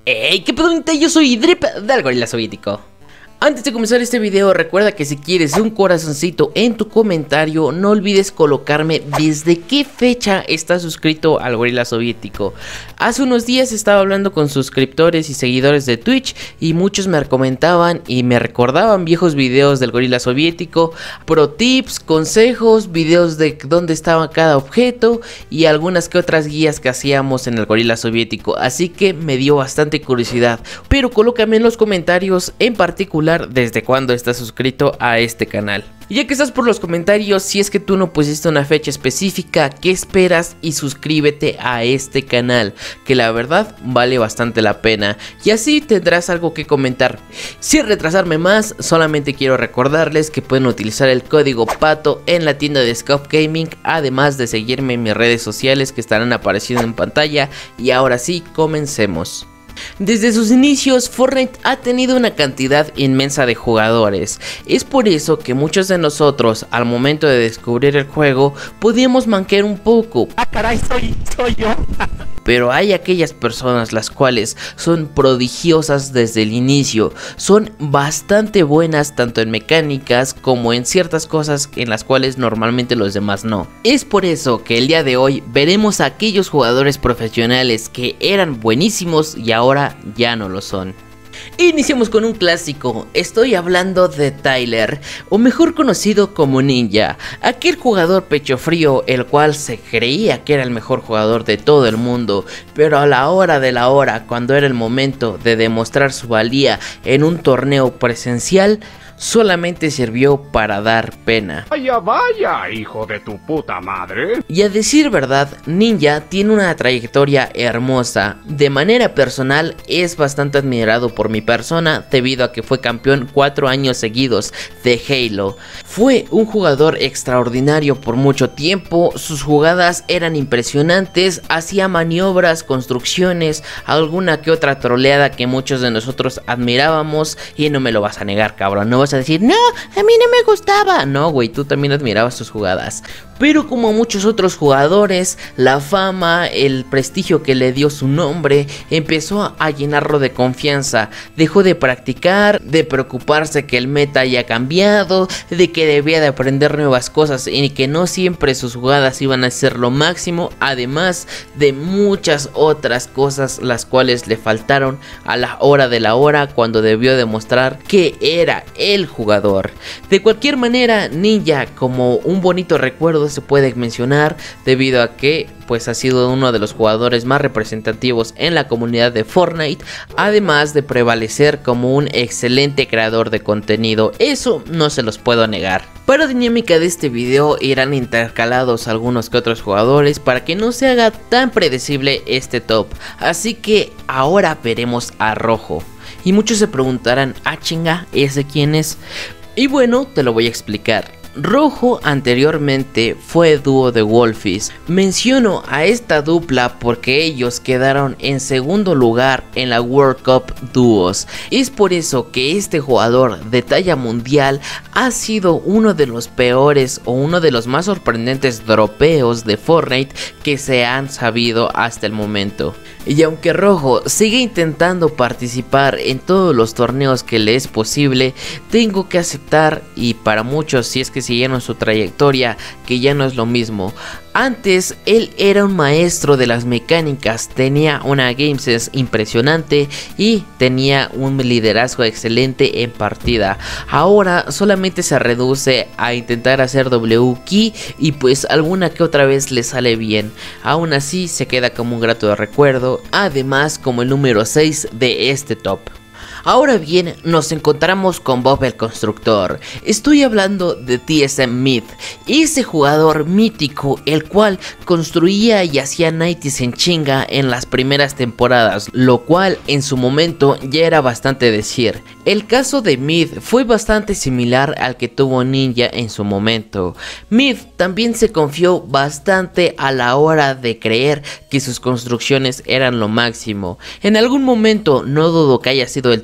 Hey, ¿qué pedo, gente? Yo soy Drip del Gorila Soviético. Antes de comenzar este video, recuerda que si quieres un corazoncito en tu comentario, no olvides colocarme desde qué fecha estás suscrito al Gorila Soviético. Hace unos días estaba hablando con suscriptores y seguidores de Twitch y muchos me comentaban y me recordaban viejos videos del Gorila Soviético, pro tips, consejos, videos de dónde estaba cada objeto y algunas que otras guías que hacíamos en el Gorila Soviético. Así que me dio bastante curiosidad, pero colócame en los comentarios en particular desde cuándo estás suscrito a este canal. Y ya que estás por los comentarios, si es que tú no pusiste una fecha específica, ¿qué esperas? Y suscríbete a este canal, que la verdad vale bastante la pena, y así tendrás algo que comentar. Sin retrasarme más, solamente quiero recordarles que pueden utilizar el código PATO en la tienda de Scout Gaming, además de seguirme en mis redes sociales que estarán apareciendo en pantalla. Y ahora sí, comencemos. Desde sus inicios, Fortnite ha tenido una cantidad inmensa de jugadores. Es por eso que muchos de nosotros, al momento de descubrir el juego, podíamos manquear un poco. ¡Ah, caray! Soy yo. Pero hay aquellas personas las cuales son prodigiosas desde el inicio. Son bastante buenas tanto en mecánicas como en ciertas cosas en las cuales normalmente los demás no. Es por eso que el día de hoy veremos a aquellos jugadores profesionales que eran buenísimos y ahora ya no lo son. Iniciamos con un clásico, estoy hablando de Tyler, o mejor conocido como Ninja, aquel jugador pecho frío el cual se creía que era el mejor jugador de todo el mundo, pero a la hora de la hora, cuando era el momento de demostrar su valía en un torneo presencial, solamente sirvió para dar pena. Vaya, vaya, hijo de tu puta madre. Y a decir verdad, Ninja tiene una trayectoria hermosa. De manera personal es bastante admirado por mi persona debido a que fue campeón 4 años seguidos de Halo. Fue un jugador extraordinario por mucho tiempo, sus jugadas eran impresionantes, hacía maniobras, construcciones, alguna que otra troleada que muchos de nosotros admirábamos, y no me lo vas a negar, cabrón, no vas a decir, no, a mí no me gustaba. No, güey, tú también admirabas sus jugadas. Pero como muchos otros jugadores, la fama, el prestigio que le dio su nombre, empezó a llenarlo de confianza. Dejó de practicar, de preocuparse que el meta haya cambiado, de que debía de aprender nuevas cosas y que no siempre sus jugadas iban a ser lo máximo, además de muchas otras cosas las cuales le faltaron a la hora de la hora cuando debió demostrar que era el jugador. De cualquier manera, Ninja como un bonito recuerdo se puede mencionar debido a que pues ha sido uno de los jugadores más representativos en la comunidad de Fortnite, además de prevalecer como un excelente creador de contenido. Eso no se los puedo negar. Para la dinámica de este video irán intercalados algunos que otros jugadores para que no se haga tan predecible este top. Así que ahora veremos a Rojo. Y muchos se preguntarán, ah chinga, ¿ese quién es? Y bueno, te lo voy a explicar. Rojo anteriormente fue dúo de Wolfies. Menciono a esta dupla porque ellos quedaron en segundo lugar en la World Cup Dúos. Es por eso que este jugador de talla mundial ha sido uno de los peores o uno de los más sorprendentes dropeos de Fortnite que se han sabido hasta el momento. Y aunque Rojo sigue intentando participar en todos los torneos que le es posible, tengo que aceptar, y para muchos si es que siguieron su trayectoria, que ya no es lo mismo. Antes él era un maestro de las mecánicas, tenía una game sense impresionante y tenía un liderazgo excelente en partida. Ahora solamente se reduce a intentar hacer W-Key y pues alguna que otra vez le sale bien. Aún así se queda como un grato recuerdo, además como el número 6 de este top. Ahora bien, nos encontramos con Bob el Constructor. Estoy hablando de TSM Myth, ese jugador mítico el cual construía y hacía 90s en chinga en las primeras temporadas, lo cual en su momento ya era bastante decir. El caso de Myth fue bastante similar al que tuvo Ninja en su momento. Myth también se confió bastante a la hora de creer que sus construcciones eran lo máximo. En algún momento, no dudo que haya sido el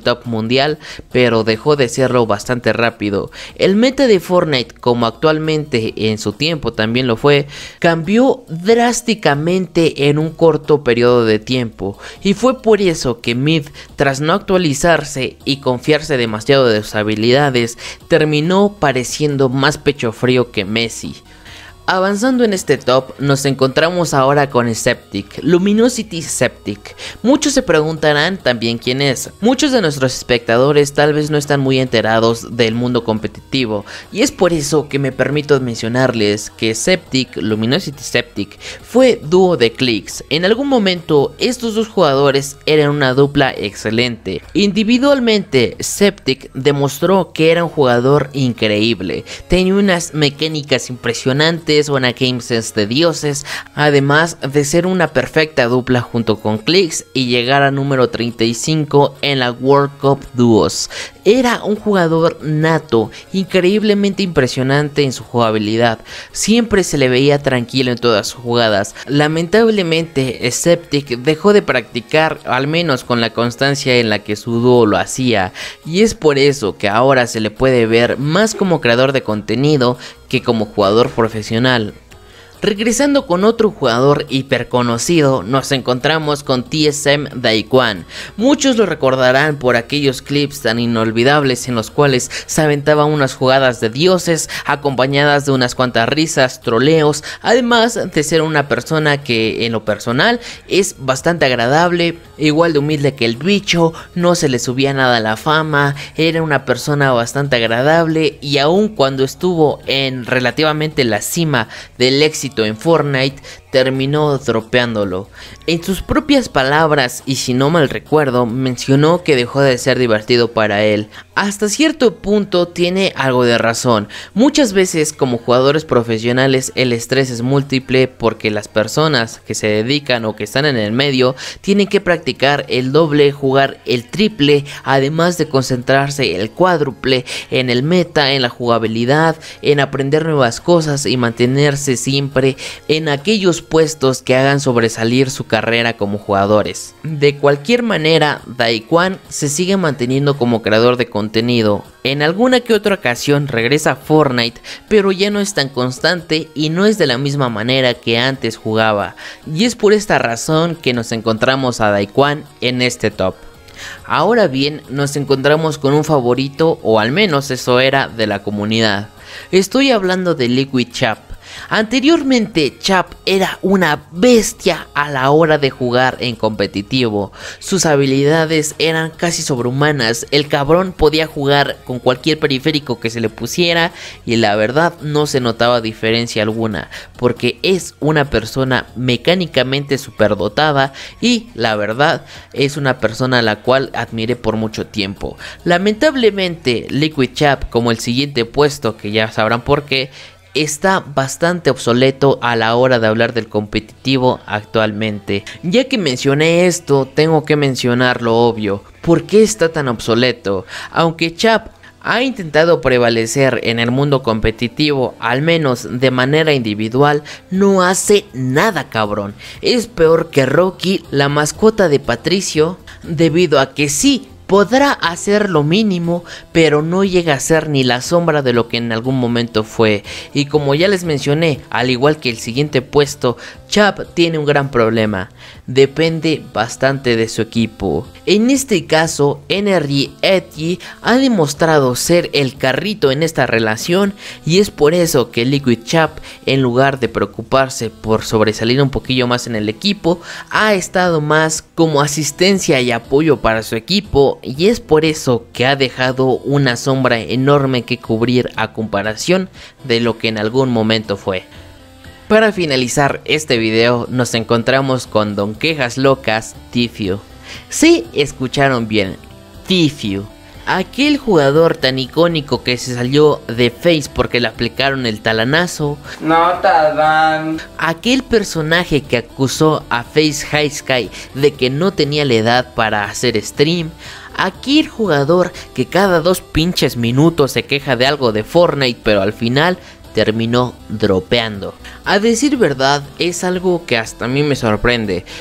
top mundial, pero dejó de serlo bastante rápido. El meta de Fortnite, como actualmente en su tiempo también lo fue, cambió drásticamente en un corto periodo de tiempo, y fue por eso que Mid, tras no actualizarse y confiarse demasiado de sus habilidades, terminó pareciendo más pecho frío que Messi. Avanzando en este top, nos encontramos ahora con Sceptic, Luminosity Sceptic. Muchos se preguntarán también quién es. Muchos de nuestros espectadores tal vez no están muy enterados del mundo competitivo, y es por eso que me permito mencionarles que Sceptic, Luminosity Sceptic, fue dúo de Clix. En algún momento estos dos jugadores eran una dupla excelente. Individualmente, Sceptic demostró que era un jugador increíble, tenía unas mecánicas impresionantes, una game sense de dioses, además de ser una perfecta dupla junto con Clix y llegar a número 35 en la World Cup Duos. Era un jugador nato, increíblemente impresionante en su jugabilidad, siempre se le veía tranquilo en todas sus jugadas. Lamentablemente Sceptic dejó de practicar, al menos con la constancia en la que su dúo lo hacía, y es por eso que ahora se le puede ver más como creador de contenido que como jugador profesional. Regresando con otro jugador hiper conocido, nos encontramos con TSM Daequan. Muchos lo recordarán por aquellos clips tan inolvidables en los cuales se aventaba unas jugadas de dioses acompañadas de unas cuantas risas, troleos, además de ser una persona que en lo personal es bastante agradable, igual de humilde que el bicho, no se le subía nada a la fama, era una persona bastante agradable, y aun cuando estuvo en relativamente la cima del éxito en Fortnite, terminó dropeándolo. En sus propias palabras, y si no mal recuerdo, mencionó que dejó de ser divertido para él. Hasta cierto punto tiene algo de razón. Muchas veces como jugadores profesionales el estrés es múltiple, porque las personas que se dedican o que están en el medio tienen que practicar el doble, jugar el triple, además de concentrarse el cuádruple en el meta, en la jugabilidad, en aprender nuevas cosas y mantenerse siempre en aquellos puestos que hagan sobresalir su carrera como jugadores. De cualquier manera, Daequan se sigue manteniendo como creador de contenido. En alguna que otra ocasión regresa a Fortnite, pero ya no es tan constante y no es de la misma manera que antes jugaba. Y es por esta razón que nos encontramos a Daequan en este top. Ahora bien, nos encontramos con un favorito, o al menos eso era, de la comunidad. Estoy hablando de Liquid Chap. Anteriormente Chap era una bestia a la hora de jugar en competitivo. Sus habilidades eran casi sobrehumanas. El cabrón podía jugar con cualquier periférico que se le pusiera y la verdad no se notaba diferencia alguna, porque es una persona mecánicamente superdotada y la verdad es una persona a la cual admiré por mucho tiempo. Lamentablemente Liquid Chap, como el siguiente puesto que ya sabrán por qué, está bastante obsoleto a la hora de hablar del competitivo actualmente. Ya que mencioné esto, tengo que mencionar lo obvio. ¿Por qué está tan obsoleto? Aunque Chap ha intentado prevalecer en el mundo competitivo, al menos de manera individual, no hace nada, cabrón. Es peor que Rocky, la mascota de Patricio, debido a que sí, podrá hacer lo mínimo, pero no llega a ser ni la sombra de lo que en algún momento fue. Y como ya les mencioné, al igual que el siguiente puesto, Chap tiene un gran problema. Depende bastante de su equipo. En este caso, Energy Edgy ha demostrado ser el carrito en esta relación, y es por eso que Liquid Chap, en lugar de preocuparse por sobresalir un poquillo más en el equipo, ha estado más como asistencia y apoyo para su equipo, y es por eso que ha dejado una sombra enorme que cubrir a comparación de lo que en algún momento fue. Para finalizar este video nos encontramos con Don Quejas Locas, Tfue. Sí, escucharon bien, Tfue. Aquel jugador tan icónico que se salió de Face porque le aplicaron el talanazo. No te dan. Aquel personaje que acusó a Face High Sky de que no tenía la edad para hacer stream. Aquel jugador que cada 2 pinches minutos se queja de algo de Fortnite, pero al final terminó dropeando. A decir verdad, es algo que hasta a mí me sorprende.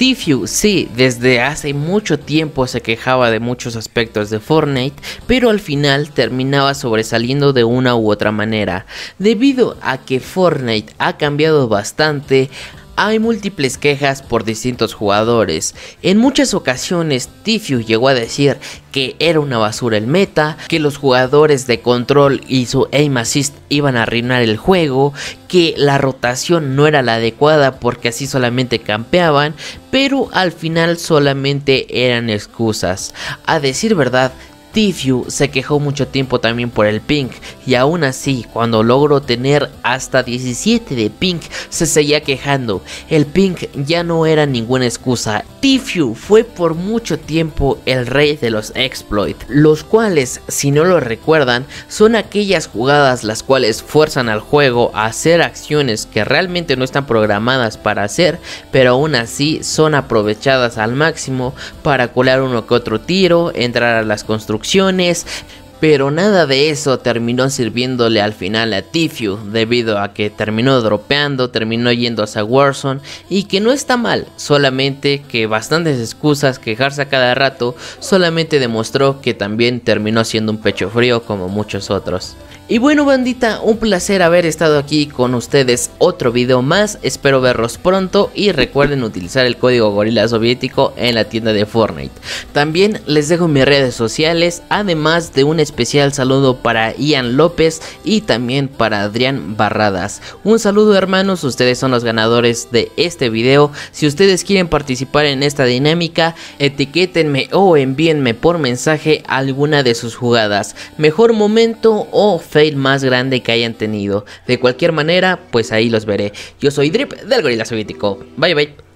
Tfue, sí, desde hace mucho tiempo se quejaba de muchos aspectos de Fortnite, pero al final terminaba sobresaliendo de una u otra manera. Debido a que Fortnite ha cambiado bastante, hay múltiples quejas por distintos jugadores. En muchas ocasiones Tfue llegó a decir que era una basura el meta, que los jugadores de control y su aim assist iban a arruinar el juego, que la rotación no era la adecuada porque así solamente campeaban, pero al final solamente eran excusas. A decir verdad, Tfue se quejó mucho tiempo también por el ping, y aún así cuando logró tener hasta 17 de ping se seguía quejando. El ping ya no era ninguna excusa. Tfue fue por mucho tiempo el rey de los exploits, los cuales, si no lo recuerdan, son aquellas jugadas las cuales fuerzan al juego a hacer acciones que realmente no están programadas para hacer, pero aún así son aprovechadas al máximo para colar uno que otro tiro, entrar a las construcciones. Pero nada de eso terminó sirviéndole al final a Tfue, debido a que terminó dropeando, terminó yéndose a Warzone, y que no está mal, solamente que bastantes excusas, quejarse a cada rato, solamente demostró que también terminó siendo un pecho frío como muchos otros. Y bueno, bandita, un placer haber estado aquí con ustedes otro video más, espero verlos pronto y recuerden utilizar el código Gorila Soviético en la tienda de Fortnite. También les dejo mis redes sociales, además de un especial saludo para Ian López y también para Adrián Barradas. Un saludo, hermanos, ustedes son los ganadores de este video. Si ustedes quieren participar en esta dinámica, etiquétenme o envíenme por mensaje alguna de sus jugadas, mejor momento o fail más grande que hayan tenido. De cualquier manera, pues ahí los veré. Yo soy Drip del Gorila Soviético. Bye bye.